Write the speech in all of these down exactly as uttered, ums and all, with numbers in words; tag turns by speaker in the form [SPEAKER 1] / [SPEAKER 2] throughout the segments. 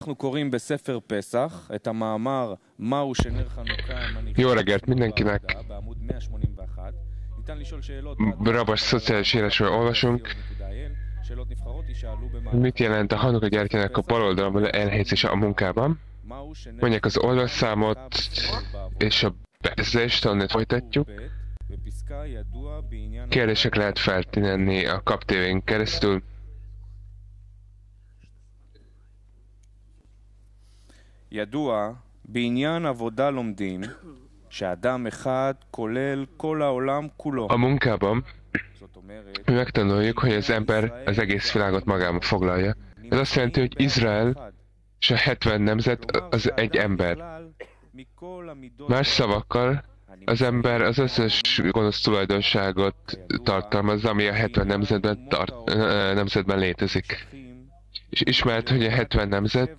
[SPEAKER 1] Jó reggelt mindenkinek! Rabas szociális élesről olvasunk. Mit jelent a Hanuka gyertyának a bal oldalon elhelyezése a munkában? Mondják az oldalszámot és a bevezetést, onnan folytatjuk. Kérdések lehet feltenni a kaptévén keresztül.
[SPEAKER 2] ידוע בעניין עבודה לומדים שאדם אחד כולל כל העולם כולו.
[SPEAKER 1] A munkában mi megtanuljuk, hogy az ember az egész világot magában foglalja. Ez azt jelenti, hogy Izrael és a hetven nemzet az egy ember. Más szavakkal, az ember az összes gonosz tulajdonságot tartalmazza, ami a hetven nemzetben, tart, nemzetben létezik. És ismert, hogy a hetven nemzet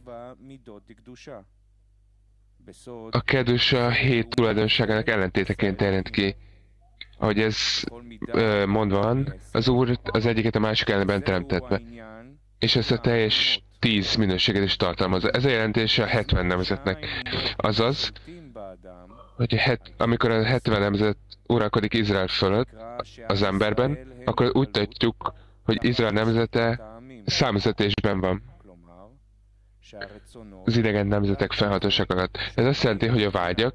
[SPEAKER 1] a kedves a hét tulajdonságának ellentéteként jelent ki. Ahogy ez ö, mondva van, az Úr az egyiket a másik ellenben teremtette, és ezt a teljes tíz minőséget is tartalmazza. Ez a jelentése a hetven nemzetnek. Azaz, hogy a het, amikor a hetven nemzet uralkodik Izrael fölött, az emberben, akkor úgy tudjuk, hogy Izrael nemzete számüzetésben van az idegen nemzetek felhatóság alatt. Ez azt jelenti, hogy a vágyak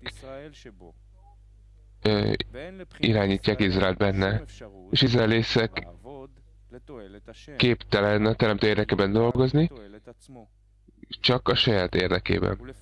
[SPEAKER 1] ö, irányítják Izraelt benne, és izraelészek képtelen a teremtő érdekében dolgozni, csak a saját érdekében.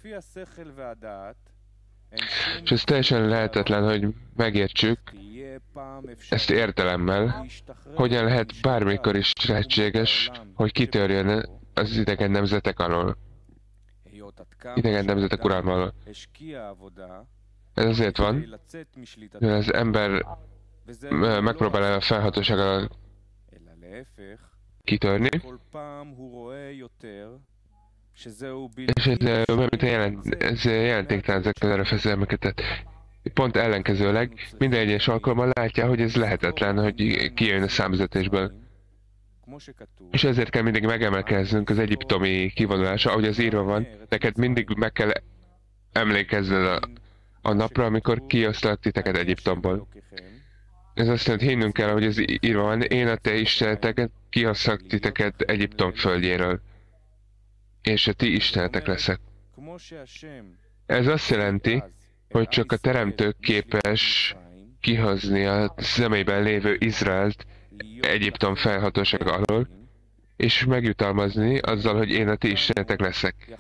[SPEAKER 1] És ez teljesen lehetetlen, hogy megértsük ezt értelemmel, hogyan lehet bármikor is lehetséges, hogy kitörjön az idegen nemzetek alól. Idegen nemzetek uralma alól. Ez azért van, mivel az ember megpróbál a felhatóság alól kitörni, és ez, mint jelent, ez jelentéktelen ezek az erőfeszítéseket. Tehát pont ellenkezőleg minden egyes alkalommal látja, hogy ez lehetetlen, hogy kijön a számüzetésből. És ezért kell mindig megemelkeznünk az egyiptomi kivonulása, ahogy az írva van, neked mindig meg kell emlékezned a, a napra, amikor kiosztalak titeket Egyiptomból. Ez azt jelenti, hinnünk kell, hogy ez írva van, én a te isteneteket kiosztalak titeket Egyiptom földjéről, és a ti istenetek leszek. Ez azt jelenti, hogy csak a teremtő képes kihozni a személyben lévő Izraelt Egyiptom felhatóság alól, és megjutalmazni azzal, hogy én a ti istenetek leszek.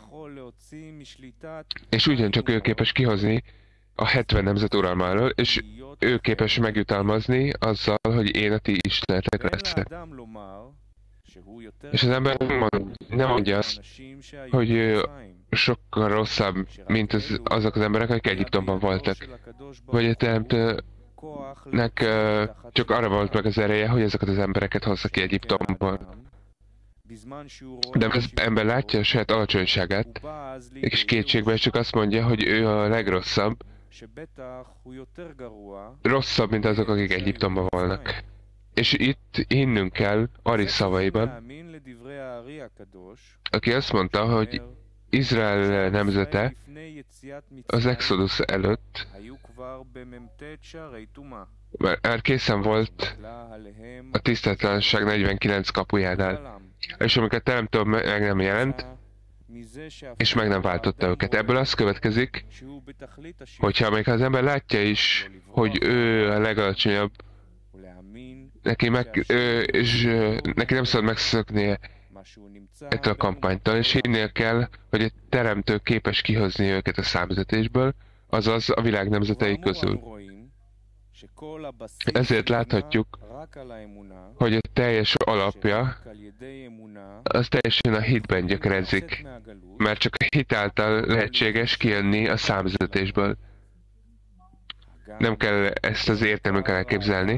[SPEAKER 1] És ugyancsak ő képes kihozni a hetven nemzet uralma alól, és ő képes megjutalmazni azzal, hogy én a ti istenetek leszek. És az ember nem, mond, nem mondja azt, hogy ő sokkal rosszabb, mint az, azok az emberek, akik Egyiptomban voltak. Vagy a teremtőnek csak arra volt meg az ereje, hogy ezeket az embereket hozza ki Egyiptomból. De az ember látja a saját alacsonyságát, és kétségbe csak azt mondja, hogy ő a legrosszabb, rosszabb, mint azok, akik Egyiptomban vannak. És itt hinnünk kell Ari szavaiban, aki azt mondta, hogy Izrael nemzete az Exodus előtt már készen volt a tisztátalanság negyvenkilenc kapujánál, és amikor a teremtő meg nem jelent, és meg nem váltotta őket. Ebből az következik, hogyha még az ember látja is, hogy ő a legalacsonyabb, neki, meg, ő, és neki nem szabad megszöknie ettől a kampánytól, és hinnél kell, hogy egy teremtő képes kihozni őket a számüzetésből, azaz a világ nemzetei közül. Ezért láthatjuk, hogy a teljes alapja az teljesen a hitben gyökerezik, mert csak a hit által lehetséges kijönni a számüzetésből. Nem kell ezt az értelmünkkel elképzelni,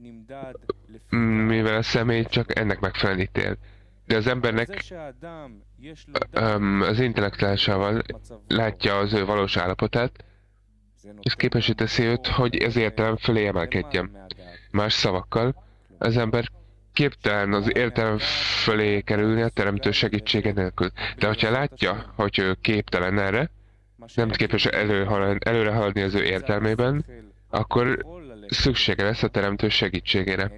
[SPEAKER 1] mivel a személy csak ennek megfelelően ítél. De az embernek um, az intellektuálisával látja az ő valós állapotát, és képesé teszi őt, hogy ez értelem fölé emelkedjen. Más szavakkal, az ember képtelen az értelem fölé kerülni a teremtő segítsége nélkül. De hogyha látja, hogy ő képtelen erre, nem képes előre haladni az ő értelmében, akkor szüksége lesz a teremtő segítségére.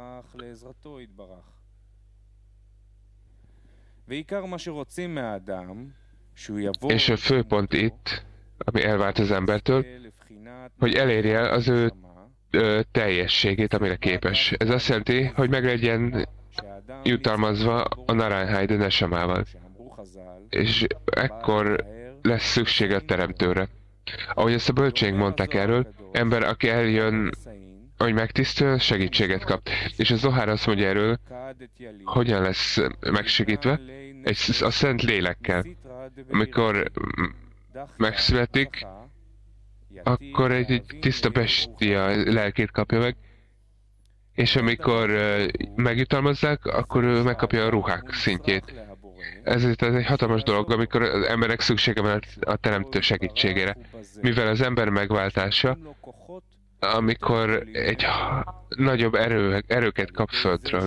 [SPEAKER 1] És a főpont itt, ami elvált az embertől, hogy elérje el az ő ö, teljességét, amire képes. Ez azt jelenti, hogy meg legyen jutalmazva a Naránháj Nesamával. És ekkor lesz szüksége a teremtőre. Ahogy ezt a bölcsénk mondták erről, ember, aki eljön, hogy megtisztul, segítséget kap. És a Zohár azt mondja erről, hogyan lesz megsegítve? Egy, a Szent Lélekkel. Amikor megszületik, akkor egy, egy tiszta bestia lelkét kapja meg, és amikor uh, megjutalmazzák, akkor ő megkapja a ruhák szintjét. Ezért ez egy hatalmas dolog, amikor az emberek szüksége van a teremtő segítségére. Mivel az ember megváltása, amikor egy nagyobb erő, erőket kap földről,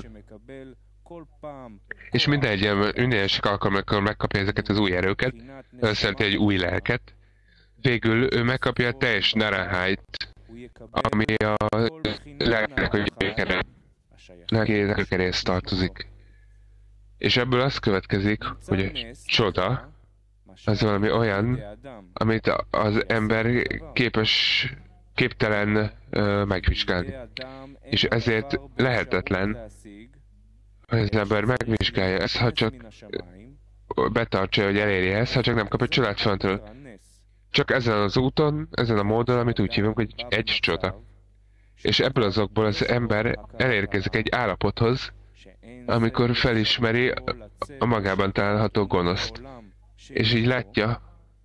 [SPEAKER 1] és minden egy minden egyes alkalommal megkapja ezeket az új erőket, ez jelenti egy új lelket, végül ő megkapja a teljes Naránhájt, ami a lelknek a gyökeréhez tartozik. És ebből az következik, hogy a csoda az valami olyan, amit az ember képes, képtelen uh, megvizsgálni. És ezért lehetetlen, hogy az ember megvizsgálja ezt, ha csak betartsa, hogy elérje ezt, ha csak nem kap egy csodát föntről. Csak ezen az úton, ezen a módon, amit úgy hívunk, hogy egy csoda. És ebből azokból az ember elérkezik egy állapothoz, amikor felismeri a magában található gonoszt. És így látja,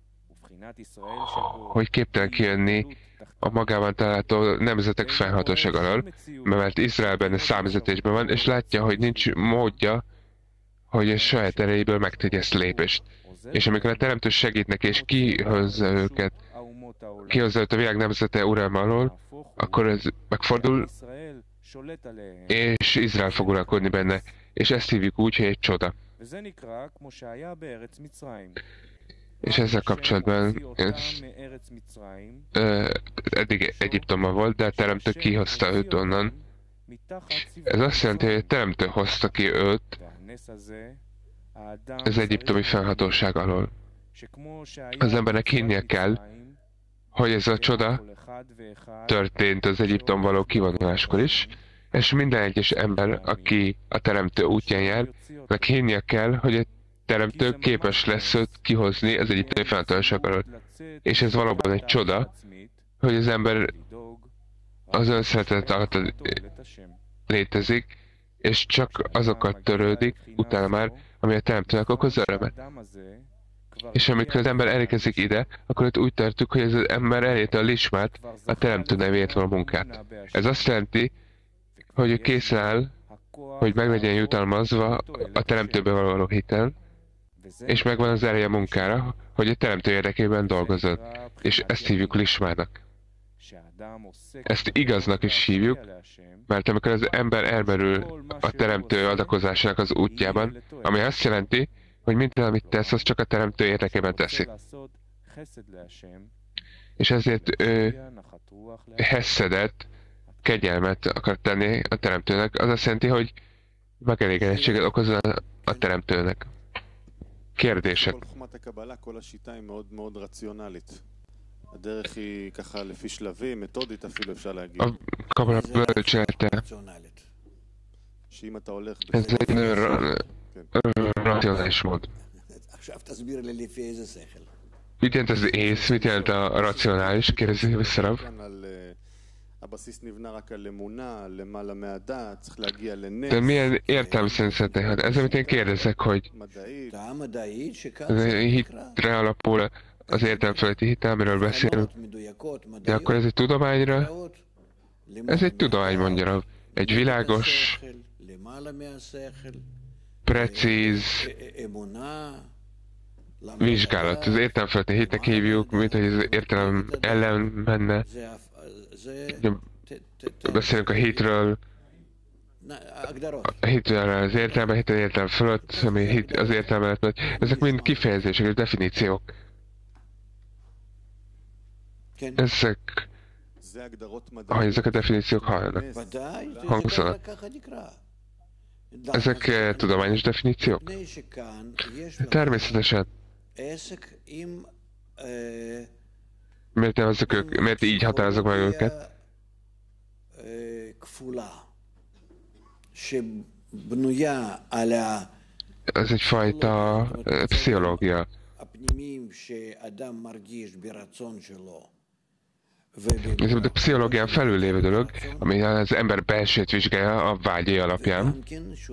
[SPEAKER 1] hogy képtelen kijönni a magában található nemzetek fennhatóság alól, mert Izraelben a számüzetésben van, és látja, hogy nincs módja, hogy a saját erejéből megtegye ezt a lépést. És amikor a teremtő segít neki, és kihozza őket, kihozza őt a világ nemzete uralma alól, akkor ez megfordul, és Izrael fog uralkodni benne. És ezt hívjuk úgy, hogy egy csoda. És ezzel kapcsolatban ez, ö, eddig Egyiptomban volt, de a teremtő kihozta őt onnan. Ez azt jelenti, hogy a teremtő hozta ki őt az egyiptomi fennhatóság alól. Az embernek hinnie kell, hogy ez a csoda történt az Egyiptom való kivonuláskor is, és minden egyes ember, aki a teremtő útján jár, meg hinnie kell, hogy a teremtő képes lesz őt kihozni az egyiptomi fennhatóság alól. És ez valóban egy csoda, hogy az ember az önszeretet alatt létezik, és csak azokat törődik, utána már, ami a teremtőnek okoz örömet. És amikor az ember elérkezik ide, akkor ott úgy tartjuk, hogy ez az ember elérte a lismát, a teremtő nevéért való munkát. Ez azt jelenti, hogy ő készen áll, hogy meg legyen jutalmazva a teremtőbe való hitel, és megvan az ereje munkára, hogy a teremtő érdekében dolgozott. És ezt hívjuk lismának. Ezt igaznak is hívjuk, mert amikor az ember elmerül a teremtő adakozásának az útjában, ami azt jelenti, hogy minden, amit tesz, az csak a teremtő érdekében teszi. És ezért ő hesszedet, kegyelmet akar tenni a teremtőnek, az azt jelenti, hogy megelégedettséget okoz a teremtőnek. Kérdések. A kabala bölcselete. Ez egy nagyon racionális mód. Mit jelent az ész? Mit jelent a racionális? Kérdezi visszarabb. De milyen értelmesen szeretnél? Ez, amit én kérdezek, hogy ez hitre alapul az értelem feletti hitel, amiről beszélünk. De akkor ez egy tudományra? Ez egy tudomány, mondja. Egy világos, precíz vizsgálat. Az értelem feletti hitnek hívjuk, mint hogy az értelem ellen menne. Beszélünk a hitről, A hittel az értelme, hittel értelme fölött, ami hit, az értelme lett, mert ezek mind kifejezések és definíciók. Ezek, ahogy ezek a definíciók hallanak, hangzanak. Ezek eh, tudományos definíciók? Természetesen. Miért nevezzük ők, miért így határozok meg őket? Ez egyfajta eh, pszichológia. Ez a pszichológián felül lévő dolog, ami az ember belsőt vizsgálja a vágyai alapján.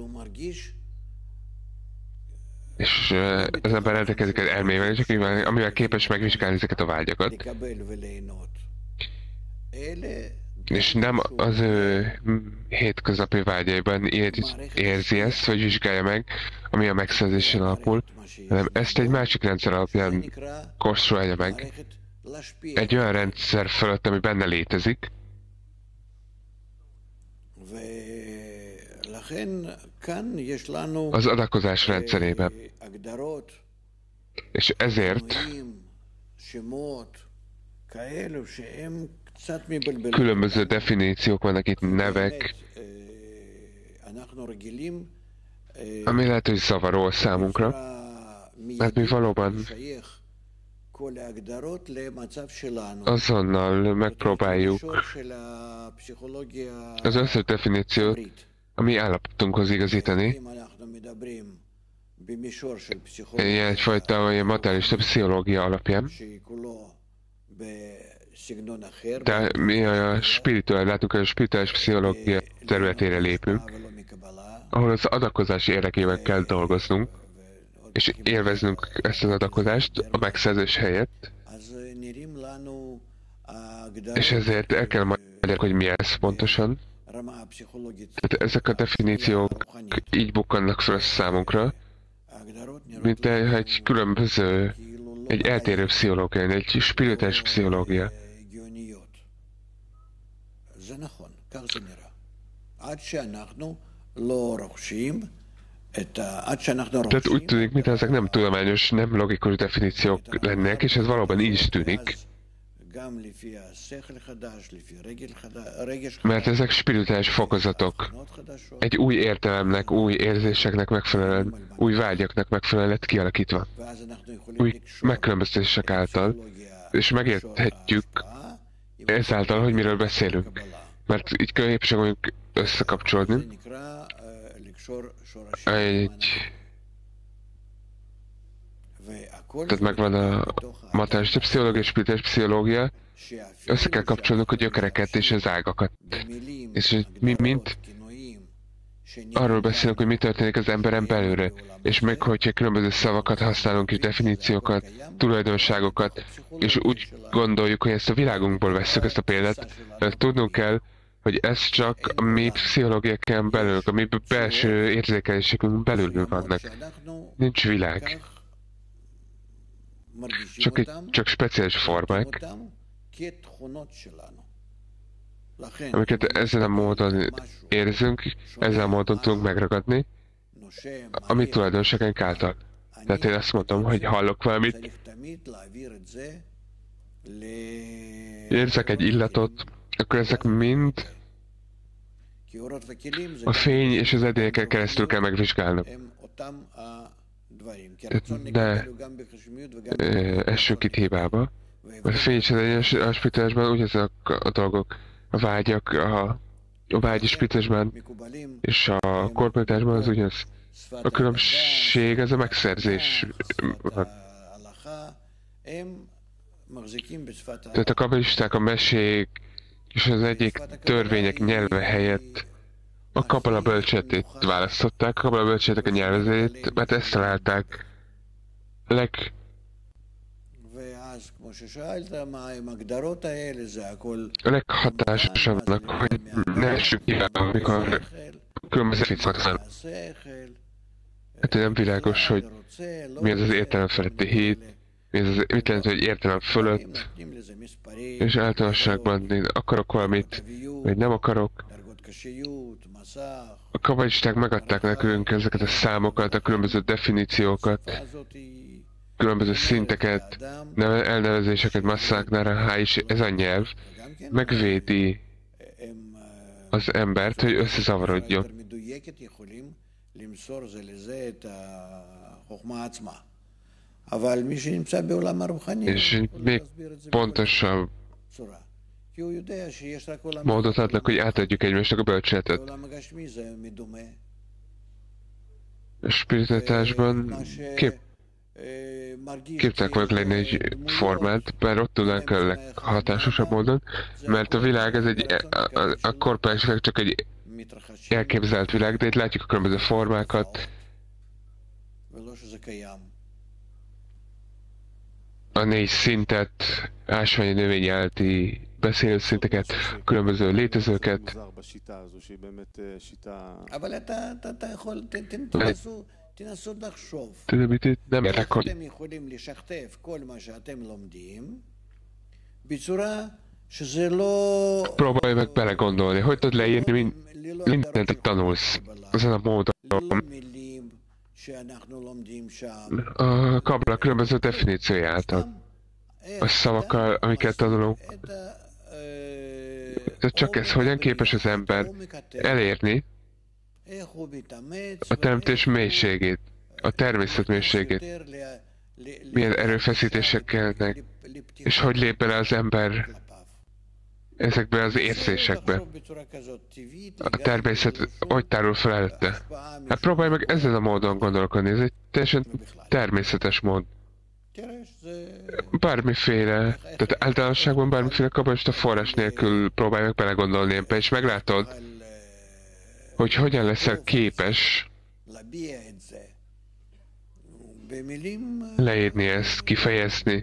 [SPEAKER 1] És uh, az ember rendelkezik egy elmével, és amivel, amivel képes megvizsgálni ezeket a vágyakat. És nem az ő hétköznapi vágyaiban érzi ezt, vagy vizsgálja meg, ami a megszerzésen alapul, hanem ezt egy másik rendszer alapján konstruálja meg. Egy olyan rendszer fölött, ami benne létezik. Az adakozás rendszerében. És ezért különböző definíciók vannak itt, nevek, ami lehet, hogy zavaró számunkra, mert mi valóban azonnal megpróbáljuk az összes definíciót a mi állapotunkhoz igazítani. Ilyen egyfajta olyan materialista pszichológia alapján. De mi a spirituális, látunk, hogy a spirituális pszichológia területére lépünk, ahol az adakozás érdekében kell dolgoznunk, és élveznünk ezt az adakozást a megszerzés helyett. És ezért el kell magyarázni, hogy mi ez pontosan. Tehát ezek a definíciók így bukkannak fel számunkra, mint egy különböző, egy eltérő pszichológia, egy spirituális pszichológia. Tehát úgy tűnik, mintha ezek nem tudományos, nem logikus definíciók lennek, és ez valóban így is tűnik. Mert ezek spirituális fokozatok. Egy új értelemnek, új érzéseknek megfelelően, új vágyaknak megfelelően lett kialakítva. Új megkülönböztetések által. És megérthetjük ezáltal, hogy miről beszélünk. Mert így képesek vagyunk összekapcsolódni. Egy... Tehát megvan a materialista pszichológia és spirituális pszichológia, össze kell kapcsolnunk a gyökereket és az ágakat. És mi mind arról beszélünk, hogy mi történik az emberen belülre, és meg hogyha különböző szavakat használunk és definíciókat, tulajdonságokat, és úgy gondoljuk, hogy ezt a világunkból vesszük ezt a példát, mert tudnunk kell, hogy ez csak a mi pszichológiákon belül, a mi belső érzékelésükön belül vannak. Nincs világ. Csak, egy, csak speciális formák, amiket ezen a módon érzünk, ezen a módon tudunk megragadni, a mi tulajdonságunk által. Tehát én azt mondom, hogy hallok valamit, érzek egy illatot, akkor ezek mind a fény és az edélyeken keresztül kell megvizsgálnunk. De essünk itt hibába. Mert a fény és az egyes spirituálisban ugyanazok a dolgok, a vágyak, a, a vágyi spirituálisban és a korporatásban az ugyanaz. A különbség ez a megszerzés. Tehát a kabbalisták a mesék és az egyik törvények nyelve helyett a kabbala bölcsetét választották, a kabbala bölcsetek a nyelvezetét, mert ezt találták leg... a leghatásosabbnak, hogy ne essük hibába, amikor különböző ficak van. Hát nem világos, hogy mi az az értelem feletti hit, mi az, az mit jelent, hogy értelem fölött, és általánosságban én akarok valamit, vagy nem akarok, A kabbalisták megadták nekünk ezeket a számokat, a különböző definíciókat, különböző szinteket, elnevezéseket, masszák, narahá, és ez a nyelv megvédi az embert, hogy összezavarodjon. És még pontosabb módot adnak, hogy átadjuk egymásnak a bölcseletet. A spiritálásban kép, képtelenek vagyok lenni egy formát, bár ott tudnánk a leghatásosabb módon, mert a világ ez egy, a, a, a korporális világ csak egy elképzelt világ, de itt látjuk a különböző formákat, a négy szintet, ásványi növény állati beszélő szinteket, különböző létezőket. Tudom, mit itt nem értek, hogy próbálj meg belegondolni, hogy tudod leírni mindent, amit tanulsz ezen a módon. A kabla különböző definíciója által. A szavakkal, amiket tanulunk. De csak ez hogyan képes az ember elérni a teremtés mélységét, a természet mélységét, milyen erőfeszítések kellnek, és hogy lép bele az ember ezekbe az érzésekbe. A természet hogy tárul fel előtte. Hát próbálj meg ezen a módon gondolkodni, ez egy teljesen természetes mód. Bármiféle, tehát általánosságban bármiféle kabbalista forrás nélkül próbálj meg belegondolni ebbe, és meglátod, hogy hogyan leszel képes leírni ezt, kifejezni.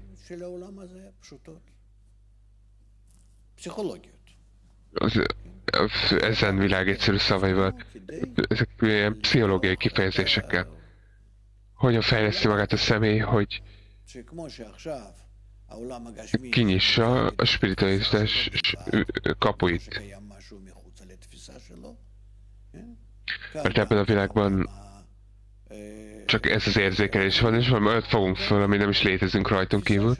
[SPEAKER 1] Az, az, ezen világ egyszerű szavaival, ezek ilyen pszichológiai kifejezésekkel. Hogyan fejleszti magát a személy, hogy kinyissa a spiritualitás kapuit. Mert ebben a világban csak ez az érzékelés van, és valami olyat fogunk föl, ami nem is létezünk rajtunk kívül.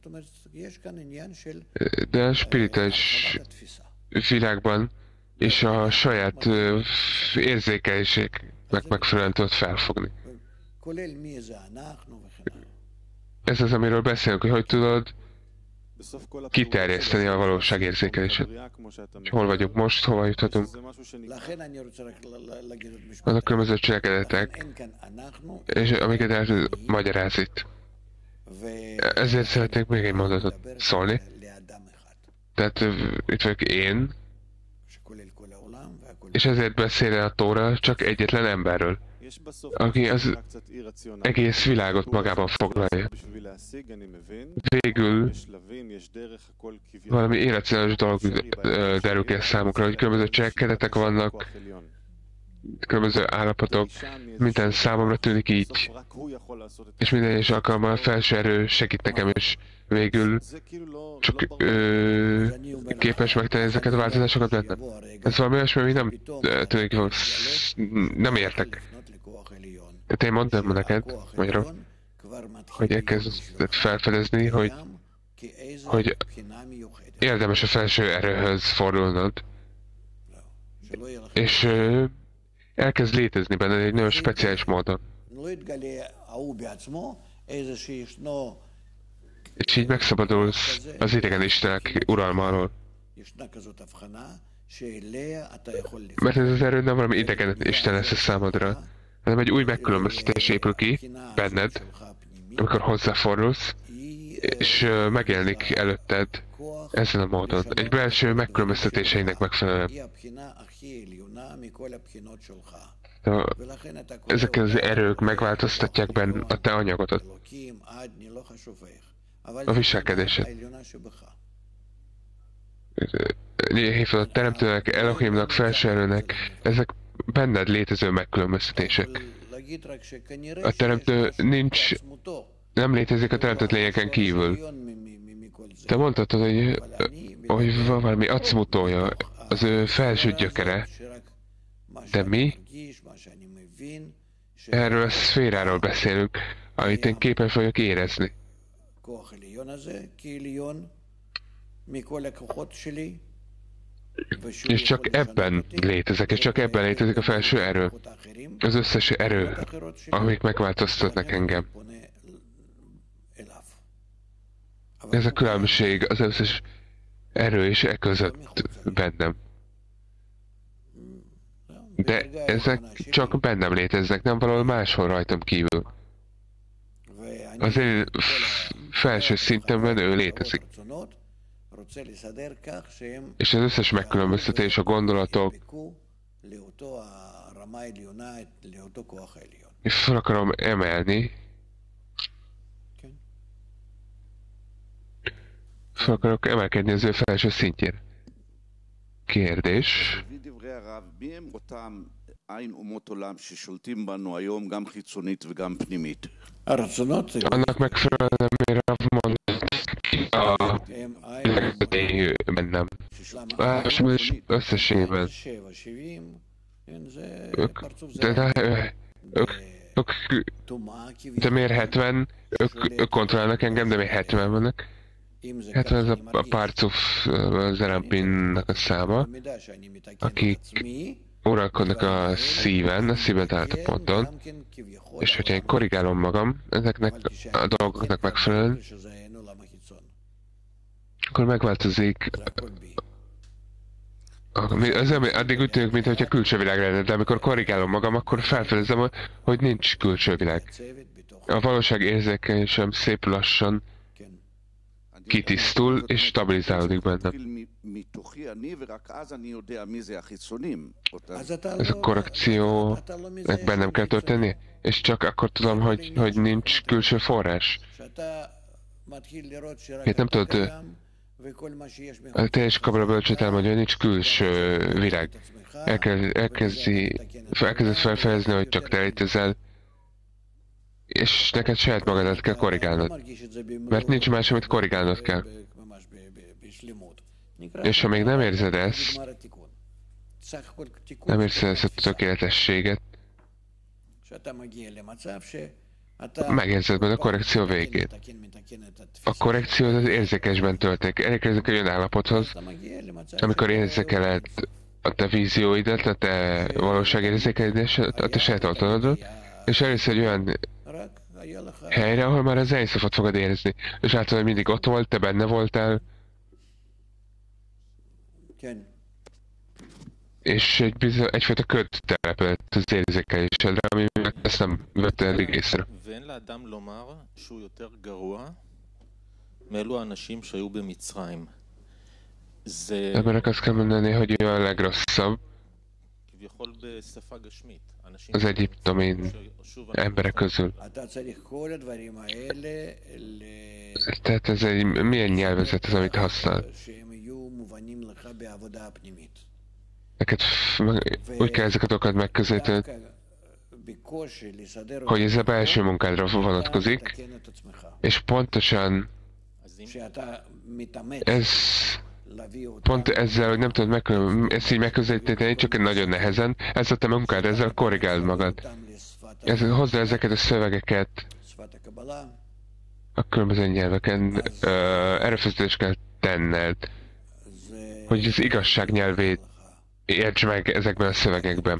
[SPEAKER 1] De a spirituális világban és a saját érzékelésnek megfelelően tudod felfogni. Ez az, amiről beszélünk, hogy hogy tudod kiterjeszteni a valóság érzékelését. És hol vagyunk most, hova juthatunk? Azok különböző cselekedetek, és amiket el tud magyarázni itt. Ezért szeretnék még egy mondatot szólni. Tehát itt vagyok én, és ezért beszél a Tóra csak egyetlen emberről, aki az egész világot magában foglalja. Végül valami életszerűs dolog derül ki a számukra, hogy különböző cselekedetek vannak, különböző állapotok, minden számomra tűnik így, és minden egyes alkalommal a felső erő segít nekem, és végül csak ö, képes megtenni ezeket a változásokat bennem. Ez valami olyasmi, ami nem tűnik, nem értek. Tehát én mondtam neked, magyarul, hogy elkezdett felfedezni, hogy, hogy érdemes a felső erőhöz fordulnod, és ö, elkezd létezni benned egy nagyon speciális módon. És így megszabadulsz az idegen istenek uralma alól. Mert ez az erő nem valami idegen isten lesz a számodra, hanem egy új megkülönböztetés épül ki benned, amikor hozzáfordulsz, és megjelenik előtted ezen a módon, egy belső megkülönböztetéseinek megfelelően. De ezek az erők megváltoztatják benne a te anyagodat, a viselkedésed. Hívod a teremtőnek, Elohimnak, felső erőnek, ezek benned létező megkülönböztetések. A teremtő nincs, nem létezik a teremtett lényeken kívül. Te mondhatod, hogy, hogy valami acmutója, az ő felső gyökere, De mi erről a szféráról beszélünk, amit én képes vagyok érezni. És csak ebben létezek, és csak ebben létezik a felső erő. Az összes erő, amik megváltoztatnak engem. Ez a különbség az összes erő és e között bennem. De ezek csak bennem léteznek, nem valahol máshol rajtam kívül. Az én felső szintemben ő létezik. És az összes megkülönböztetés, a gondolatok, és fel akarom emelni, fel akarok emelkedni az ő felső szintjére. Kérdés. Annak megfelelően, amire mondott a világvezetői bennem. És összességében. Ők, de, de, ők, ők, de miért hetven? Ők, ők kontrollálnak engem, de miért hetven vannak? hetven ez a, a párcuf Zerampinnak a száma, akik uralkodnak a szíven, a szíven állapotban, és hogyha én korrigálom magam ezeknek a dolgoknak megfelelően, akkor megváltozik. Az, addig úgy tűnik, mintha külső világ lenne, de amikor korrigálom magam, akkor felfedezem, hogy nincs külső világ. A valóság érzékelésem szép lassan kitisztul és stabilizálódik bennem. Ez a korrekció bennem kell történni, és csak akkor tudom, hogy, hogy nincs külső forrás. Itt nem tudod, a teljes kabala bölcsőt elmondja, hogy nincs külső világ. Elkezd, elkezdi, elkezded felfedezni, hogy csak te létezel, és neked saját magadat kell korrigálnod. Mert nincs más, amit korrigálnod kell. És ha még nem érzed ezt, nem érzed ezt a tökéletességet, megérzed majd a korrekció végét. A korrekció az érzékesben történik. Elérkezik egy olyan állapothoz, amikor érzékeled a te vízióidat, a te valóságérzékelésed, a te saját otthonodot, és elérsz egy olyan helyre, ahol már az Ein-Sofot fogod érezni. És látod, hogy mindig ott volt, te benne voltál. És egy bizony, egyfajta köd telepedett az érzékelésedre, ami ezt nem vette eddig észre. Emberek azt kell mondani, hogy ő a legrosszabb az egyiptomi emberek közül. Tehát ez egy, milyen nyelvezet az, amit használ? Neked úgy kell ezeket a dolgokat megközelíteni, hogy ez a belső munkádra vonatkozik, és pontosan ez, pont ezzel, hogy nem tudod meg, ezt így megközelíteni, csak nagyon nehezen, ez a te munkád, ezzel korrigáld magad. Ez, hozzá ezeket a szövegeket a különböző nyelveken, ö, erőfeszítést kell tenned, hogy az igazság nyelvét érts meg ezekben a szövegekben.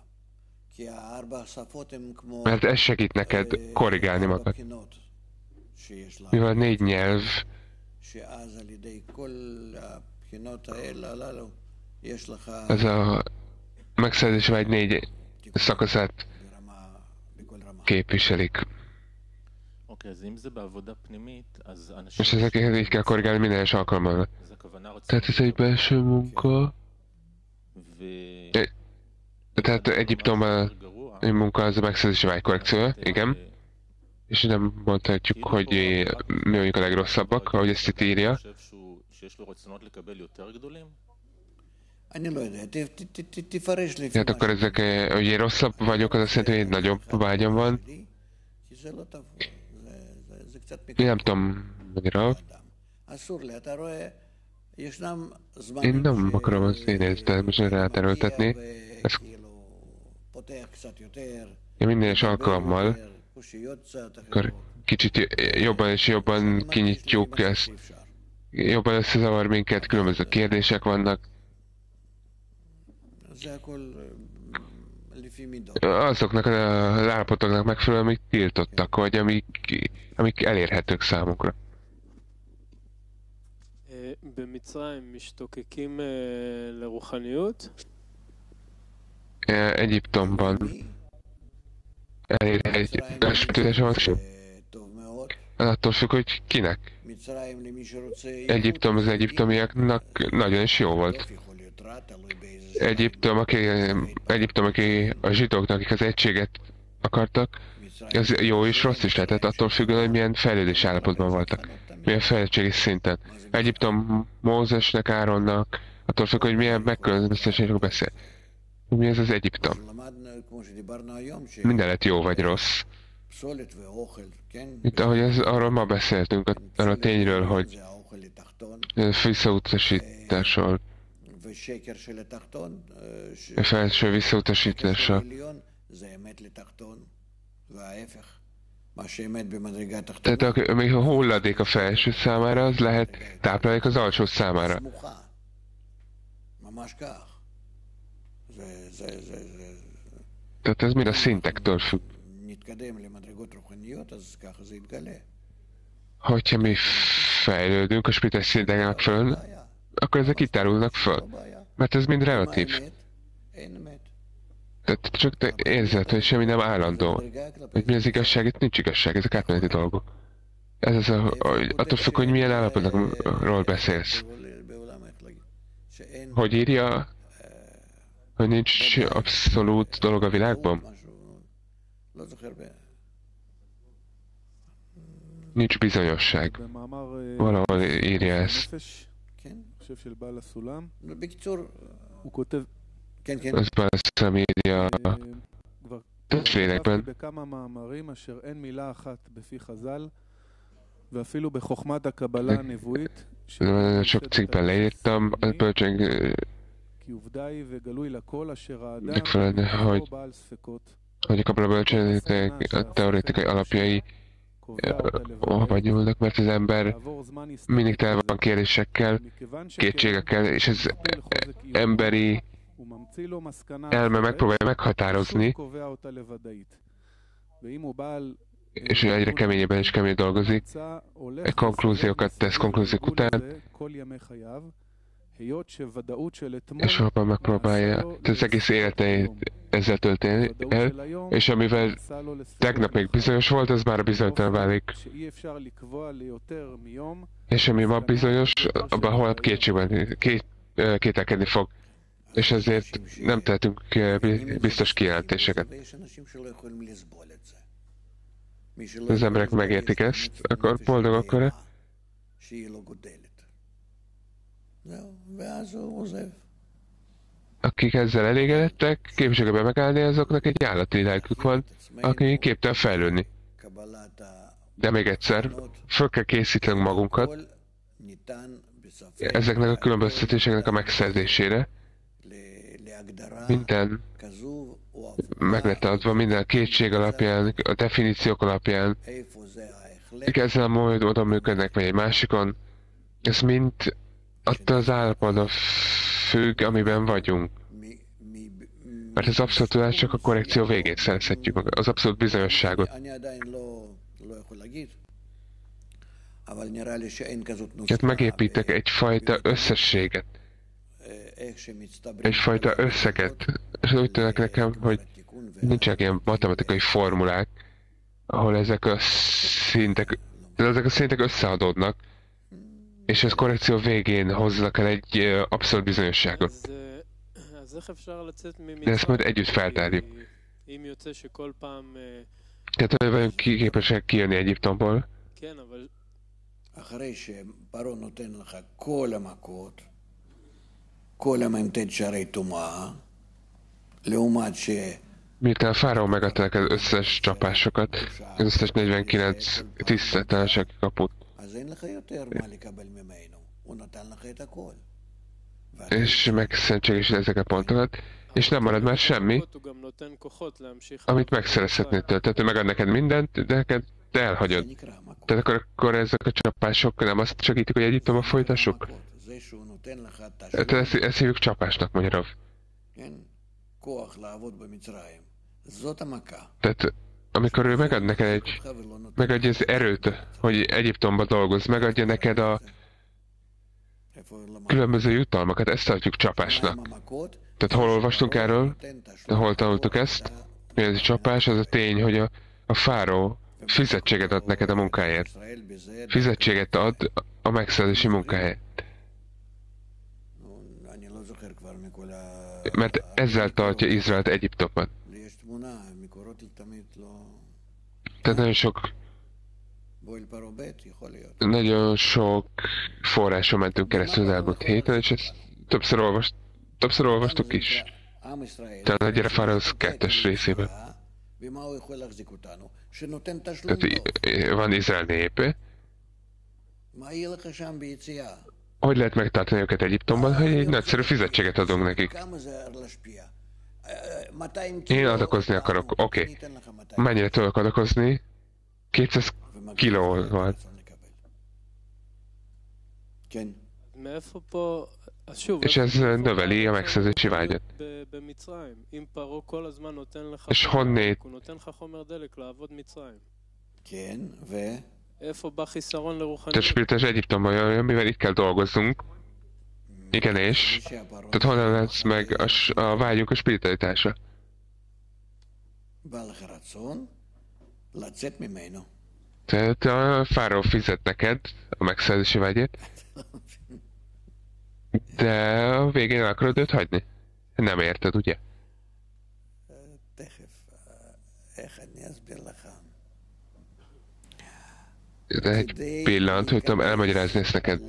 [SPEAKER 1] Mert ez segít neked korrigálni magad. Mivel négy nyelv, ez a megszerzés vágy négy szakaszát képviselik. És ezeket így kell korrigálni minden egyes alkalommal. Tehát ez egy belső munka. Tehát Egyiptomban egy munka az a megszerzési vágy korrekciója, igen. És nem mondhatjuk, hogy mi vagyunk a legrosszabbak, ahogy ezt itt írja. Tehát akkor ezek, hogy én rosszabb vagyok, az azt jelenti, hogy egy nagyobb vágyam van. Én nem tudom, magyarul. Én nem akarom az én érzelmesen ráterültetni. Ez minden egyes alkalommal, akkor kicsit jobban és jobban kinyitjuk ezt, jobban összezavar minket, különböző kérdések vannak. Azoknak az állapotoknak megfelelően, amik tiltottak, vagy amik, amik elérhetők számukra. Egyiptomban elérhető espítős van, attól függ, hogy kinek. Egyiptom az egyiptomiaknak nagyon is jó volt. Egyiptom, aki, Egyiptom, aki a zsidóknak, akik az egységet akartak, az jó és rossz is lehetett, attól függően, hogy milyen fejlődés állapotban voltak, milyen fejlettségi szinten. Egyiptom Mózesnek, Áronnak, attól függ, hogy milyen megkülönböztetésről beszél. Mi ez az Egyiptom? Minden lett jó vagy rossz. Itt ahogy ez, arról ma beszéltünk, arról a tényről, hogy visszautasításról, a felső visszautasítása. Tehát ami a hulladék a felső számára, az lehet táplálék az alsó számára. Tehát ez mind a szintektől függ. Hogyha mi fejlődünk a spirituális szinten megfelelően, akkor ezek kitárulnak föl. Mert ez mind relatív. Tehát csak te érzed, hogy semmi nem állandó. Hogy mi az igazság, itt nincs igazság, ezek átmeneti dolgok. Ez az a, attól függ, hogy milyen állapotokról beszélsz. Hogy írja, hogy nincs abszolút dolog a világban? Nincs bizonyosság. Valahol írja ezt. Az Balszam írja a testvényekben. Sok cikkben leírtam, a bölcsönk megfelelően, hogy, hogy a kabala bölcsönnek a teoretikai alapjai hova nyúlnak, mert az ember mindig tele van kérdésekkel, kétségekkel, és az emberi elme megpróbálja meghatározni, és egyre keményebben és keményebben dolgozik, egy konklúziókat tesz konklúziók után, és abban megpróbálja az egész életeit ezzel tölteni el, és amivel tegnap még bizonyos volt, az már bizonytalan válik. És ami ma bizonyos, abban holnap kétségben, két, kételkedni fog. És ezért nem tehetünk biztos kijelentéseket. Az emberek megértik ezt, akkor boldogak vele. Akik ezzel elégedettek, képesek be megállni, azoknak egy állati lelkük van, aki képtelen fejlődni. De még egyszer, föl kell készítenünk magunkat ezeknek a különböztetéseknek a megszerzésére. Minden meg lett adva, minden kétség alapján, a definíciók alapján, ezzel a módon működnek, vagy egy másikon. Ez mind attól az állapotban függ, amiben vagyunk. Mert az abszolút tudást csak a korrekció végén szerezhetjük meg, az abszolút bizonyosságot. Tehát megépítek egyfajta összességet, egyfajta összeget, és úgy tűnik nekem, hogy nincsenek ilyen matematikai formulák, ahol ezek a szintek, ezek a szintek összeadódnak, és ez korrekció végén hoznak el egy abszolút bizonyosságot. De ezt majd együtt feltárjuk. Tehát hogy vagyunk képesek kijönni Egyiptomból. Miután a fáraó megadta neked az összes csapásokat, az összes negyvenkilenc tiszteletlenség kaput. és megszentségesíted ezeket a pontokat, és nem marad már semmi, amit megszerezhetnél tőle. Tehát ő megad neked mindent, de neked te elhagyod. Tehát akkor, akkor ezek a csapások nem azt segítik, hogy Egyiptomba folytassuk? Tehát ezt, ezt hívjuk csapásnak magyarul. Tehát amikor ő megad neked egy, megadja az erőt, hogy Egyiptomba dolgozz, megadja neked a különböző jutalmakat, ezt tartjuk csapásnak. Tehát hol olvastunk erről, hol tanultuk ezt, hogy ez a csapás, az a tény, hogy a, a fáró fizetséget ad neked a munkáért. Fizetséget ad a megszerzési munkáért. Mert ezzel tartja Izraelt Egyiptomban. Tehát nagyon sok nagyon sok forráson mentünk keresztül az elmúlt héten, és ezt többször, olvast, többször olvastuk is. Tehát a Gyerefárasz kettes részében. Tehát van Izrael népe. Hogy lehet megtartani őket Egyiptomban, hogy egy nagyszerű fizetséget adunk nekik? Én adakozni akarok, oké. Okay. Mennyire tudok adakozni? kétszáz kilóval. És ez növeli a megszerzési vágyat. És honnét? Tehát spirites Egyiptomban jön, mivel itt kell dolgozzunk. Igen, és? Tehát honnan lesz meg a, a vágyunk a spiritualitásra? Tehát a fáró fizet neked a megszerzési vágyét, de a végén el akarod őt hagyni? Nem érted, ugye? De egy pillanat, hogy tudom elmagyarázni ezt neked.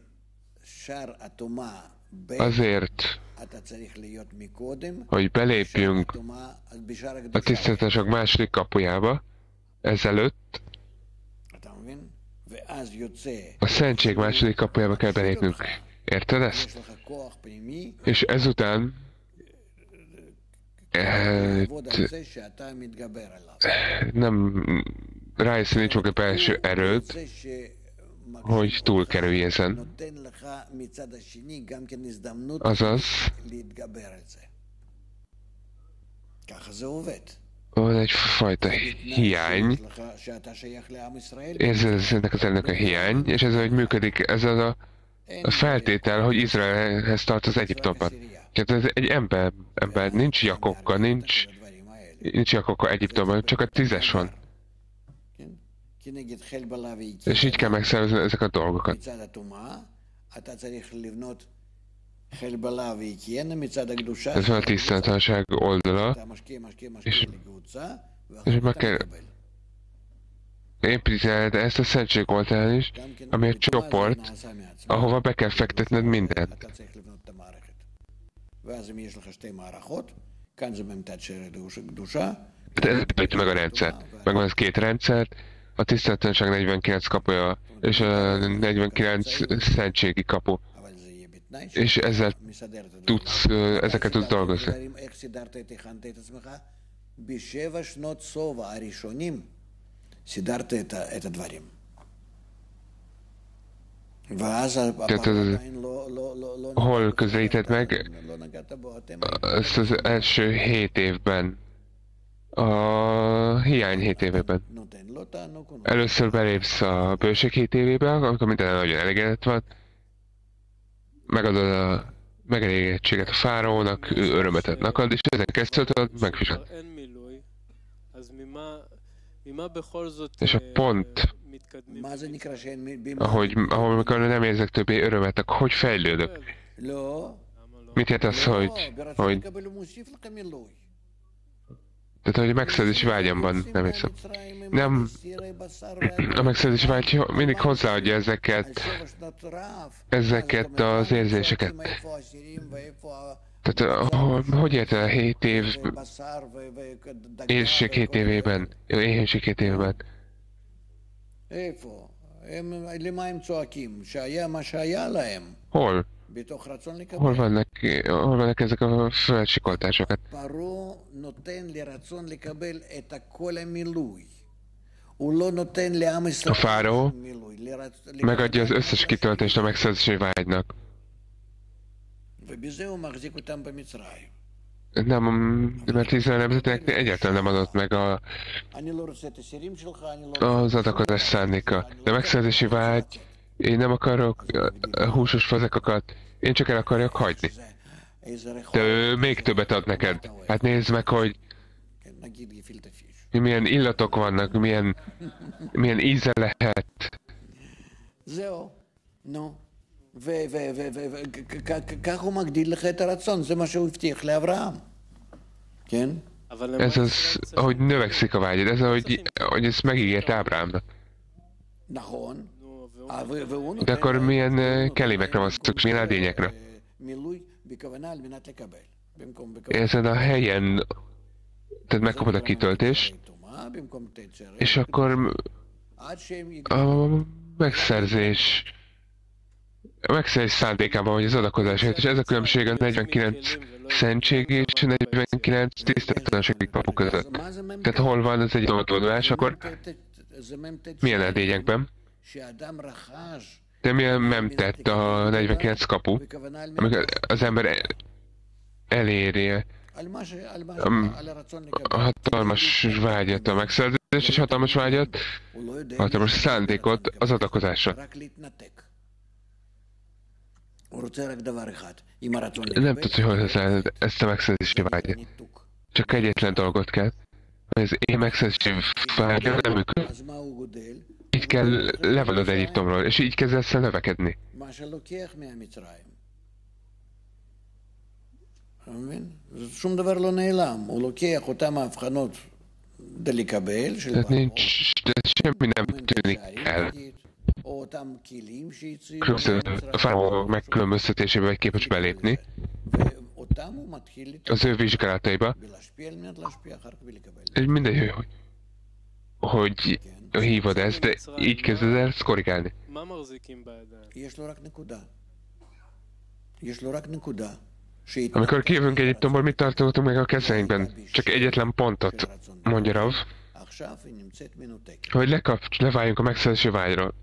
[SPEAKER 1] Azért, hogy belépjünk a tiszteletesek második kapujába, ezelőtt a szentség második kapujába kell belépnünk. Érted ezt? És ezután eh, nem rájössz, nincs meg a belső erőd, hogy túlkerülj ezen. Azaz, van egyfajta hiány, érzed ennek az ennek a hiány, és ez, hogy működik, ez az a, a feltétel, hogy Izraelhez tart az Egyiptomban. Tehát ez egy ember, ember nincs Jakobka, nincs, nincs Jakobka Egyiptomban, csak a tízes van. És így kell megszervezni ezek a dolgokat. Ez van a tiszteletlenság oldala, és, és meg kell építened ezt a szentség oldalán is, ami egy csoport, ahova be kell fektetned mindent. De ez építi meg a rendszert. Megvan ez két rendszert, a tiszteletlenság negyvenkilenc kapuja, és a negyvenkilenc szentségi kapu. És ezzel tudsz, ezeket tudsz dolgozni. Tehát az, hol közelíted meg ezt az első hét évben, a hiány hét évében. Először belépsz a bőség hét évében, amikor minden nagyon elégedett van, megadod a megelégedettséget a fáraónak, ő örömet ad neked, és ezen keresztül tudod megfizetni. És a pont, ahogy, ahol amikor nem érzek többé örömet, akkor hogy fejlődök? Mit jelent az, hogy, hogy tehát, hogy a megszerzési vágyamban nem hiszem. Nem, a megszerzési vágy mindig hozzáadja ezeket, ezeket az érzéseket. Tehát, hogy érted a hét év, érség hét évében, éhénység hét évében? Hol? Hol vannak, hol vannak ezek a földsikoltásokat? A fáraó megadja az összes kitöltést a megszerzési vágynak. Nem, mert Izrael nemzetének egyáltalán nem adott meg a, az adakozás szándéka. De a megszerzési vágy, én nem akarok húsos fazekakat, én csak el akarjak hagyni. De ő még többet ad neked. Hát nézd meg, hogy milyen illatok vannak, milyen, milyen íze lehet. Ez az, ahogy növekszik a vágyad, ez ahogy, ahogy ezt megígért Ábrámnak. De akkor milyen kelimekre van szükség, milyen edényekre? Ezen a helyen, tehát megkapod a kitöltést, és akkor a megszerzés, a megszerzés szándékában, hogy az adakozás helyett, és ez a különbség a negyvenkilenc szentség és negyvenkilenc tiszteletlenségi kapu között. Tehát hol van az egy dolgozás, akkor milyen edényekben? De milyen nem tett a negyvenkilenc kapu, amikor az ember eléri a, a hatalmas vágyat, a megszerzés és hatalmas vágyat, hatalmas szándékot az adakozásra. Nem tudsz, hogy hozzááll ezt a megszerzési vágyat. Csak egyetlen dolgot kell, hogy az én megszerzési vágyam nem működik. Így kell levonod Egyiptomról, és így kezdesz el növekedni. Tehát nincs, de semmi nem tűnik el. Különböző a fáraó megkülönböztetésébe vagy képes belépni az ő vizsgálataiba. Mindegy, hogy, hogy hívod ezt, de így kezded el ezt korrigálni. Amikor kijövünk Egyiptomból, mit tartottunk meg a kezeinkben? Csak egyetlen pontot, mondja Rav, hogy lekapcs, leváljunk a megszerzési vágyról.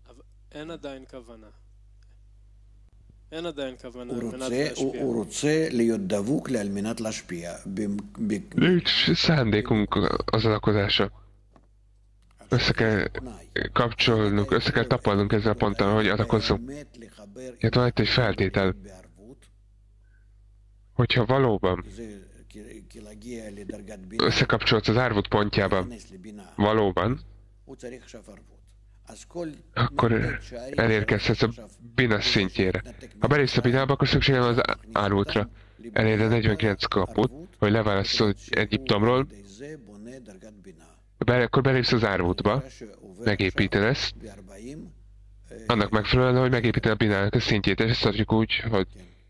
[SPEAKER 1] Nincs szándékunk az adakozásra. Össze kell kapcsolnunk, össze kell tapolnunk ezzel a ponttal, hogy adakozzunk. Hát van itt egy feltétel. Hogyha valóban összekapcsolsz az árvút pontjában, valóban, akkor elérkezhetsz a bina szintjére. Ha belépsz a binába, akkor szükségem az árvútra. Eléred a negyvenkilenc kaput, hogy leválasztod Egyiptomról, be, akkor belépsz az árvútba, megépíted ezt, annak megfelelően, hogy megépíted a binának a szintjét, és ezt adjuk úgy, hogy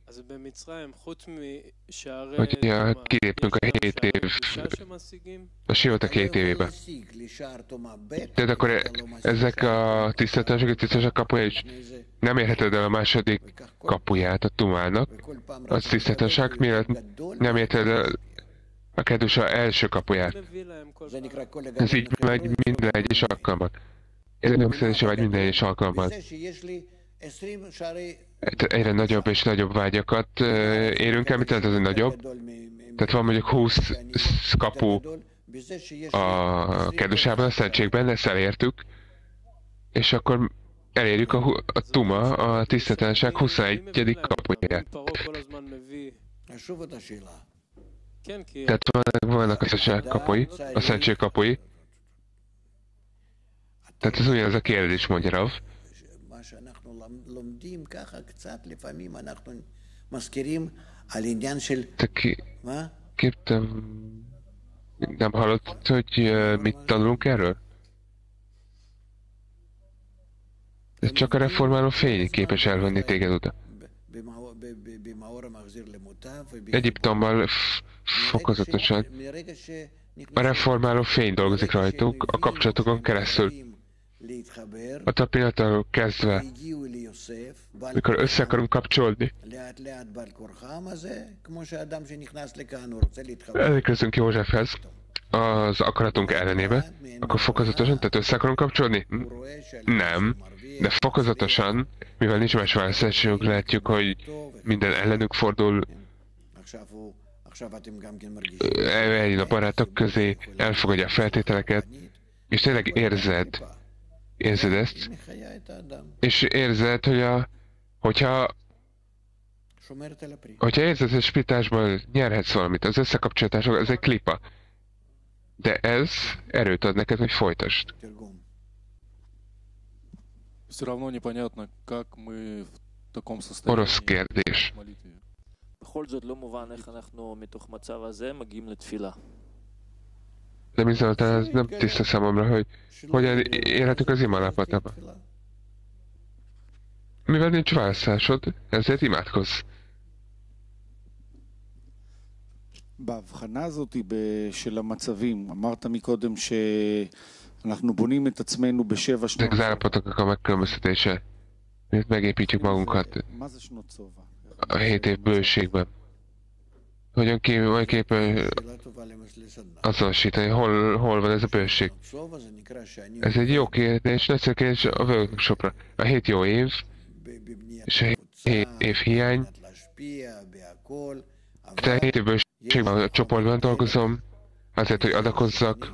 [SPEAKER 1] hogy ja, kilépünk a hét év, a sivatag hét évébe. Tehát akkor ezek a tiszteletlenségek, tiszteletlenségek kapuja is nem érheted el a második kapuját a tumának, az tiszteletlenség, mielőtt nem érted el a kedvesa első kapuját. Ez így megy minden egyes alkalmat. Ez nem szerzése vagy minden egyes alkalmat. Egyre nagyobb és nagyobb vágyakat uh, érünk el, mit jelent az, hogy nagyobb? Tehát van mondjuk húsz kapu a kedvesában, a szentségben, ezt elértük, és akkor elérjük a, a tuma, a tiszteletlenség huszonegyedik kapuját. Tehát vannak, vannak a szentség kapui, a szentség kapui. Tehát ez ugyanaz a kérdés, mondja Rav. Te ki... Képtem... Nem hallott, hogy uh, mit tanulunk erről? Ez csak a reformáló fény képes elvenni téged oda. Egyiptommal fokozatosan a reformáló fény dolgozik rajtunk, a kapcsolatokon keresztül. attól a pillanattól kezdve, mikor össze akarunk kapcsolni, elérkezünk Józsefhez az akaratunk ellenébe, akkor fokozatosan, tehát össze akarunk kapcsolni? Nem, de fokozatosan, mivel nincs más választásunk, látjuk, hogy minden ellenük fordul, eljön a barátok közé, elfogadja a feltételeket, és tényleg érzed, érzed ezt, és érzed, hogy a, hogyha, hogyha érzed, hogy spitásból nyerhetsz valamit, az összekapcsolódások, ez egy klipa, de ez erőt ad neked, hogy folytasd.
[SPEAKER 3] Все равно непонятно, как мы в таком
[SPEAKER 1] Orosz
[SPEAKER 3] состоянии
[SPEAKER 1] kérdés.
[SPEAKER 3] молитве.
[SPEAKER 4] בכל זאת לא מובן איך אנחנו מתוך מצב הזה megyünk לתפילה.
[SPEAKER 1] De bizonyáltalán ez nem tiszta számomra, hogy hogyan élhetünk az imálápotában. Mivel nincs választásod, ezért imádkozz.
[SPEAKER 5] בהבחנה הזאת ב- של המצבים, אמרת מקודם שאנחנו בונים את עצמנו בשבע
[SPEAKER 1] Ezek
[SPEAKER 5] שנות
[SPEAKER 1] az állapotoknak a megkülönböztetése, miért megépítjük magunkat
[SPEAKER 5] מה זה שנות צובה?
[SPEAKER 1] a hét év bőségben. Hogyan ki, hogyanképp azonosítani, hol, hol van ez a bőség? Ez egy jó kérdés, nagyszerű kérdés a workshopra. A hét jó év, és a hét év hiány. Te a hét év bőségben a csoportban dolgozom, azért, hogy adakozzak.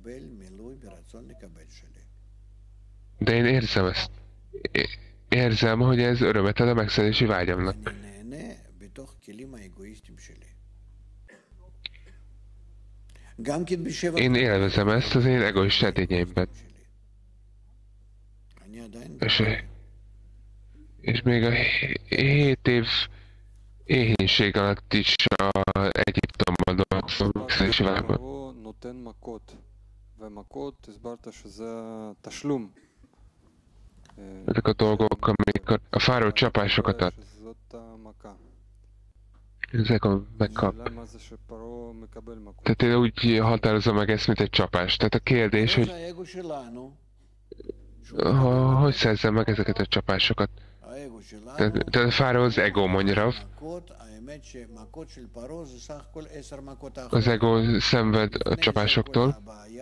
[SPEAKER 1] De én érzem ezt. É- Érzem, hogy ez örömet ad a megszerzési vágyamnak. Én élvezem ezt az én egoista edényeimben. És, és még a hé- hét év éhénység alatt is a Egyiptomban dolgozom megszerzési vágyamban.
[SPEAKER 6] פרעה נותן מכות, ומכות הסברת שזה תשלום.
[SPEAKER 1] Ezek a dolgok, amikor a fáró csapásokat ad,
[SPEAKER 6] שזאת המכה.
[SPEAKER 1] ezek a megkap.
[SPEAKER 6] למה זה שפרעה מקבל מכות?
[SPEAKER 1] Tehát én úgy határozom meg ezt, mint egy csapást. Tehát a kérdés, hogy ha, hogy szerzem meg ezeket a csapásokat. Tehát, tehát a fáró az ego, mondja Rav. Az ego szenved a csapásoktól.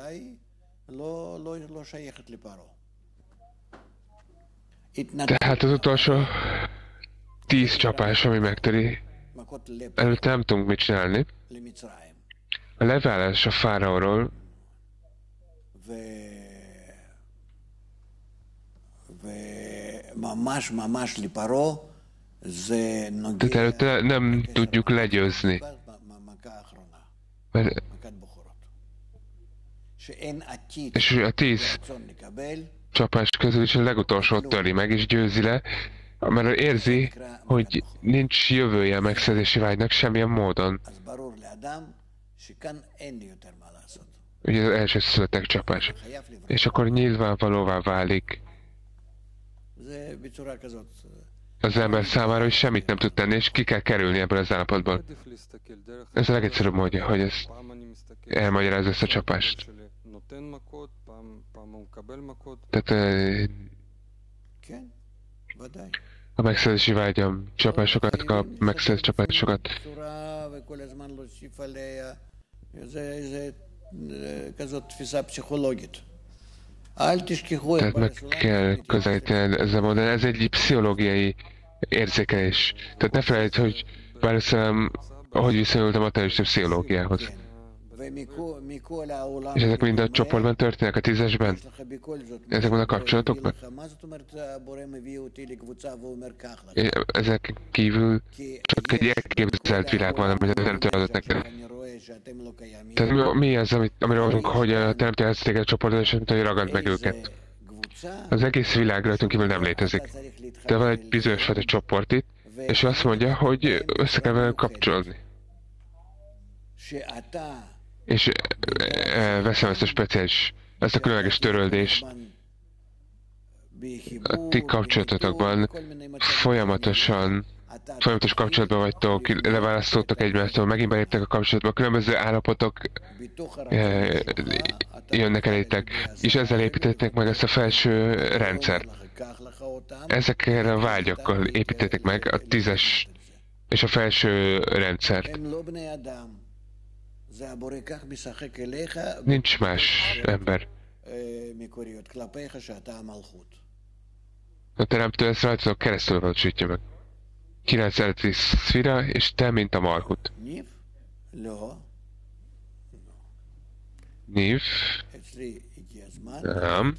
[SPEAKER 1] Tehát az utolsó tíz csapás, ami megtöri, előtte nem tudunk mit csinálni. A levállás a fáraóról tehát előtte nem tudjuk legyőzni. Mert, és a tíz csapás közül is a legutolsót töri meg és győzi le, mert érzi, hogy nincs jövője a megszerzési vágynak semmilyen módon. Ugye az első születek csapás. És akkor nyilvánvalóvá válik az ember számára, hogy semmit nem tud tenni, és ki kell kerülni ebből az állapotból.
[SPEAKER 6] עדיף להסתכל דרך
[SPEAKER 1] Ez a legegyszerűbb módja, hogy ez
[SPEAKER 6] פעם אני מסתכל
[SPEAKER 1] elmagyarázza ezt a csapást.
[SPEAKER 6] שלי נותן מכות, פעם פעם הוא מקבל מכות.
[SPEAKER 1] Tehát eh, a megszerzési vágyam csapásokat kap, megszerz csapásokat. Tehát meg kell közelíteni ezzel mondani, ez egy pszichológiai érzékelés. Tehát ne felejtsd, hogy Bárszám, ahogy viszonyult a materialista pszichológiához. És ezek mind a csoportban történnek, a tízesben? Ezekben a kapcsolatokban? És ezek kívül csak egy elképzelt világ van, amit a teremtő adott neked. Tehát mi, mi az, amit, amiről mondunk, hogy a teremtő elsz téged a csoportban, és hogy ragad meg őket? Az egész világ rajtunk kívül nem létezik. De van egy bizonyos fajta csoport itt, és azt mondja, hogy össze kell velük kapcsolódni. És e, veszem ezt a speciális, ezt a különleges töröldést a ti kapcsolatotokban folyamatosan folyamatos kapcsolatban vagytok, leválasztottak egymástól, megint beléptek a kapcsolatba, különböző állapotok eh, jönnek elétek, és ezzel építették meg ezt a felső rendszert. Ezekkel a vágyakkal építették meg a tízes és a felső rendszert. Nincs más ember. A teremtő ezt rajtatok keresztül valósítja meg. Kilenc eredeti szfira, és te, mint a Malhut. Nív. Nem.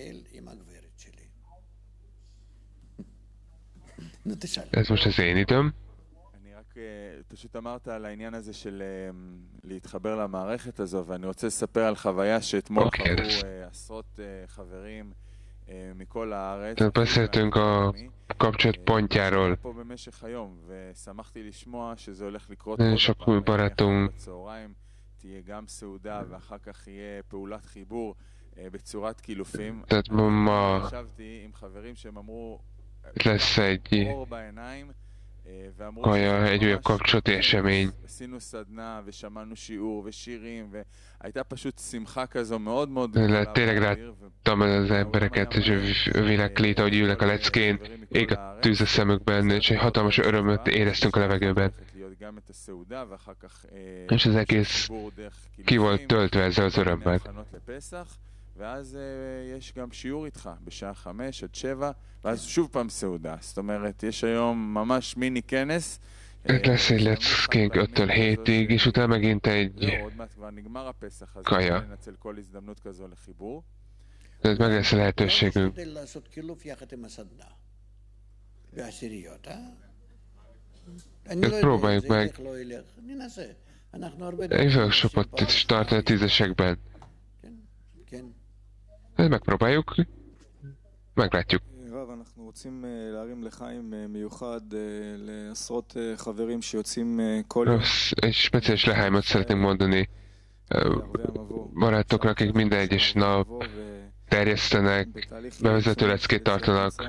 [SPEAKER 1] Ez most az én időm.
[SPEAKER 7] פשוט אמרת על העניין הזה של להתחבר למערכת הזו, ואני רוצה לספר על חוויה שאתמול חוו עשרות חברים מכל הארץ.
[SPEAKER 1] beszéltünk a kapcsolatpontjáról.
[SPEAKER 7] פה במשך היום, ושמחתי לשמוע שזה הולך לקרות
[SPEAKER 1] sok barátunk
[SPEAKER 7] בצהריים. תהיה גם סעודה, ואחר כך יהיה פעולת חיבור בצורת קילופים. ישבתי עם חברים שהם אמרו
[SPEAKER 1] lesz egy
[SPEAKER 7] אור בעיניים,
[SPEAKER 1] kaja, egy újabb kapcsolati esemény.
[SPEAKER 7] עשינו סדנה ושמענו שיעור ושירים והייתה פשוט שמחה כזו מאוד מאוד
[SPEAKER 1] Tényleg láttam az embereket, és a világ léte, hogy ülnek a leckén, ég a tűz a szemükben, és egy hatalmas örömöt éreztünk a levegőben. És az egész ki volt töltve ezzel az örömmel.
[SPEAKER 7] ואז יש גם שיעור איתך בשעה חמש עד שבע, ואז שוב פעם סעודה. זאת אומרת, יש היום ממש מיני כנס.
[SPEAKER 1] lesz egy leckénk öttől hétig, és utána megint egy kaja. Tehát meg lesz a lehetőségünk. Tehát próbáljuk meg egy workshopot is tartani a tízesekben. megpróbáljuk, meglátjuk.
[SPEAKER 3] רב, אנחנו רוצים להרים לחיים מיוחד לעשרות חברים שיוצאים כל יום.
[SPEAKER 1] Egy speciális lehájmot szeretnénk mondani barátokra, akik minden egyes nap terjesztenek, bevezető leckét tartanak.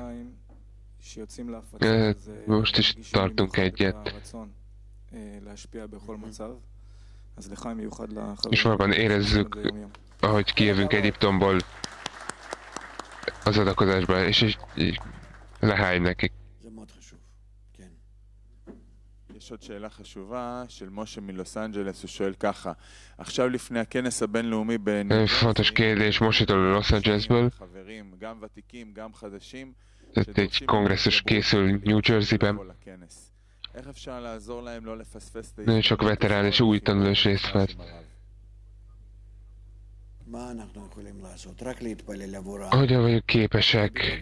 [SPEAKER 1] Most is tartunk egyet. És valóban érezzük, ahogy kijövünk Egyiptomból az adakozásba, és, és, és lehány nekik.
[SPEAKER 7] יש עוד שאלה חשובה של משה מלוס אנג'לס, הוא שואל ככה: עכשיו לפני הכנס הבינלאומי בניו
[SPEAKER 1] fontos kérdés Mosétól Los Angelesből.
[SPEAKER 7] חברים, גם ותיקים, גם חדשים,
[SPEAKER 1] egy kongresszus készül New Jersey-ben.
[SPEAKER 7] איך אפשר לעזור להם לא לפספס את
[SPEAKER 1] Nagyon sok veterán és új tanuló is részt vett. Hogyan vagyunk képesek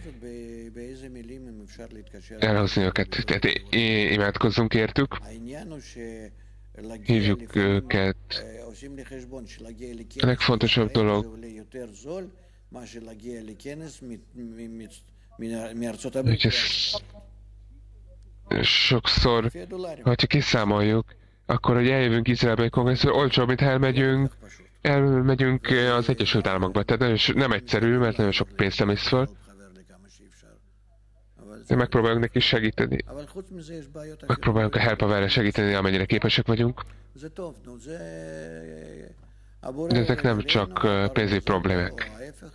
[SPEAKER 1] elhozni őket? Tehát imádkozzunk értük, hívjuk őket. A legfontosabb dolog, hogy ezt sokszor, ha kiszámoljuk, akkor, hogy eljövünk Izraelbe egy kongresszor, olcsóbb, mint elmegyünk, elmegyünk az Egyesült Államokba. Tehát nagyon, nem egyszerű, mert nagyon sok pénzt emész föl. Megpróbálunk neki segíteni. Megpróbálunk a Helpaverre segíteni, amennyire képesek vagyunk. De ezek nem csak pénzügyi problémák.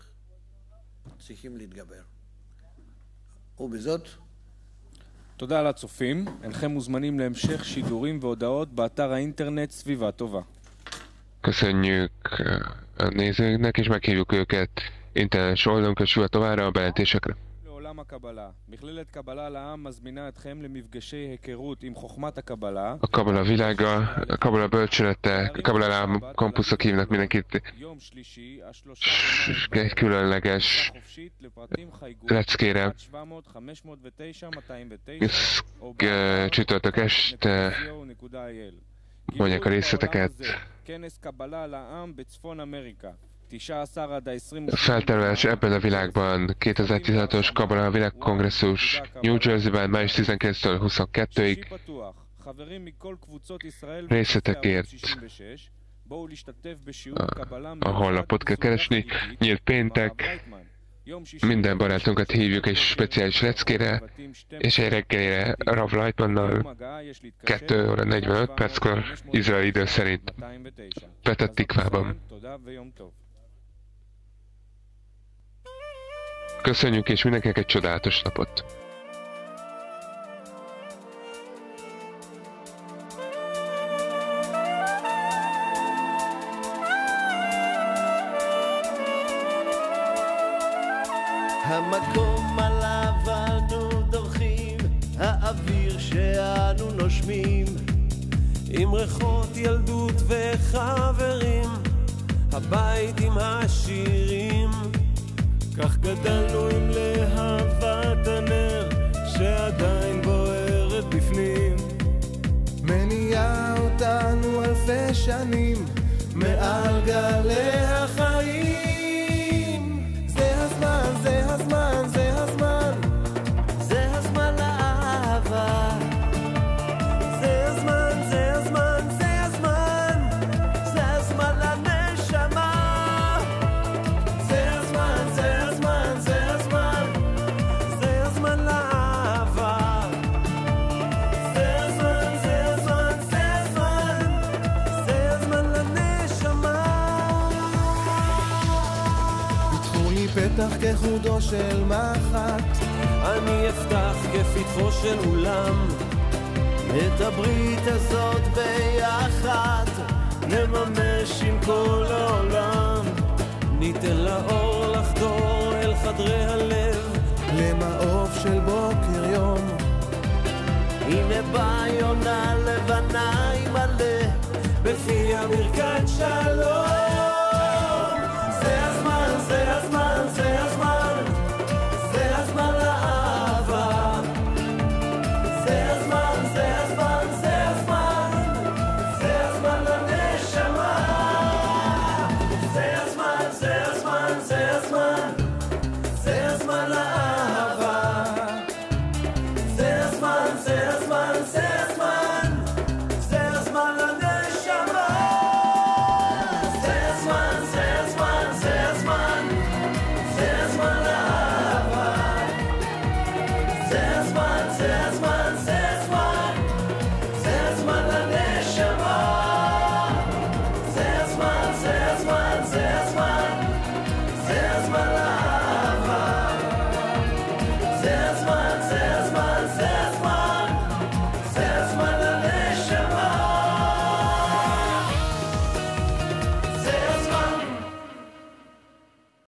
[SPEAKER 2] תודה על הצופים, אינכם מוזמנים להמשך שידורים והודעות באתר האינטרנט סביבה טובה.
[SPEAKER 1] Köszönjük a nézőknek, és meghívjuk őket internetes oldalunkra, Sviva Továra a bejelentésekre.
[SPEAKER 2] לעולם הקבלה. מכללת קבלה לעם מזמינה אתכם למפגשי היכרות עם חוכמת הקבלה.
[SPEAKER 1] A Kabala világa, a Kabala bölcsülete, a Kabala Lám kampuszok hívnak mindenkit egy különleges leckére. Csütörtök este mondják a részleteket. Felterülés ebben a világban kétezer-tizenhatos Kabala világkongresszus New Jersey-ben május tizenkilencedikétől huszonkettőig. Részletekért a, a honlapot kell keresni. Nyílt péntek, minden barátunkat hívjuk egy speciális leckére, és egy reggelire Rav Lightmannal kettő óra negyvenöt perckor izraeli idő szerint Petah Tikvában. Köszönjük, és mindenkinek egy csodálatos napot!
[SPEAKER 8] המקום עליו אנו דורכים, האוויר שאנו נושמים, עם ריחות ילדות וחברים, הבית עם השירים, כך גדלנו עם להבת הנר שעדיין בוערת בפנים, מניעה אותנו אלפי שנים מעל גלי החיים. זה הזמן, זה הזמן, זה הזמן, זה הזמן לאהבה. זה הזמן, זה הזמן, זה הזמן, זה הזמן לנשמה. זה הזמן, זה הזמן, זה הזמן, זה הזמן לאהבה. זה הזמן, זה הזמן, זה הזמן, זה הזמן לנשמה. פתחו לי פתח כחודו של מחט, אני אפתח כפתחו של אולם, את הברית הזאת ביחד נממש עם כל העולם, ניתן לאור לחדור אל חדרי הלב, למעוף של בוקר יום. הנה באה יונה לבנה עם מלא, בפיה ברכת שלום. זה הזמן, זה הזמן, זה הזמן, זה הזמן לאהבה. זה הזמן, זה הזמן, זה הזמן, זה הזמן לנשמה. זה הזמן, זה הזמן, זה הזמן, זה הזמן לאהבה. זה הזמן, זה הזמן, זה הזמן, זה הזמן לנשמה. זה הזמן, זה הזמן, זה הזמן, זה הזמן לאהבה. זה הזמן, זה הזמן, זה